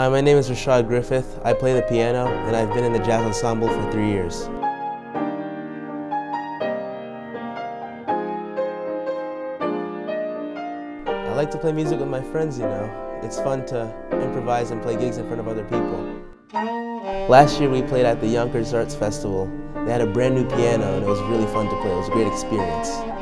My name is Rashad Griffith. I play the piano and I've been in the jazz ensemble for 3 years. I like to play music with my friends, you know. It's fun to improvise and play gigs in front of other people. Last year we played at the Yonkers Arts Festival. They had a brand new piano and it was really fun to play. It was a great experience.